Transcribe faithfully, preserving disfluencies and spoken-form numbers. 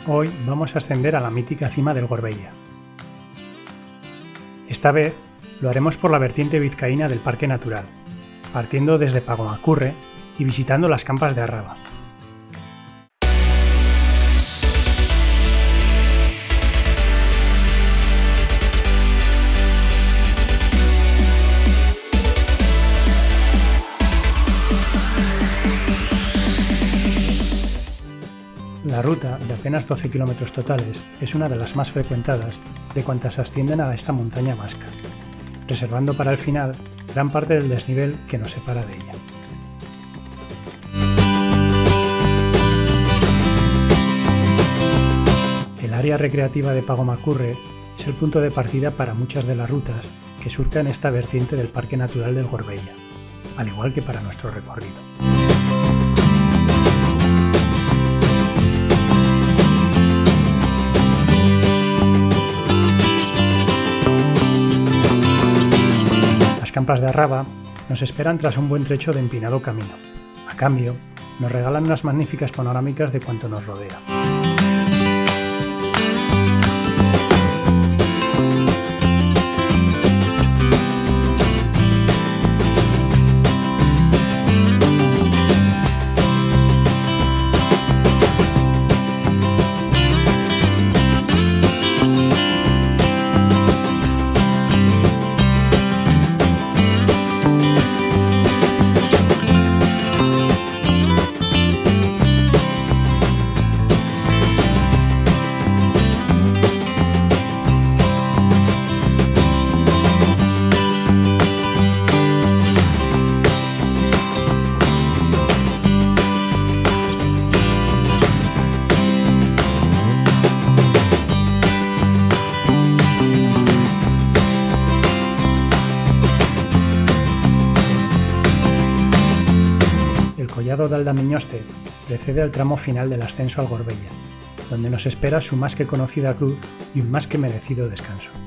Hoy vamos a ascender a la mítica cima del Gorbella. Esta vez lo haremos por la vertiente vizcaína del Parque Natural, partiendo desde Pagomacurre y visitando las campas de Arraba. La ruta, de apenas doce kilómetros totales, es una de las más frecuentadas de cuantas ascienden a esta montaña vasca, reservando para el final gran parte del desnivel que nos separa de ella. El área recreativa de Pagomacurre es el punto de partida para muchas de las rutas que surcan esta vertiente del Parque Natural del Gorbella, al igual que para nuestro recorrido. Las campas de Arraba nos esperan tras un buen trecho de empinado camino. A cambio, nos regalan unas magníficas panorámicas de cuanto nos rodea. El collado de Aldamiñoste precede al tramo final del ascenso al Gorbella, donde nos espera su más que conocida cruz y un más que merecido descanso.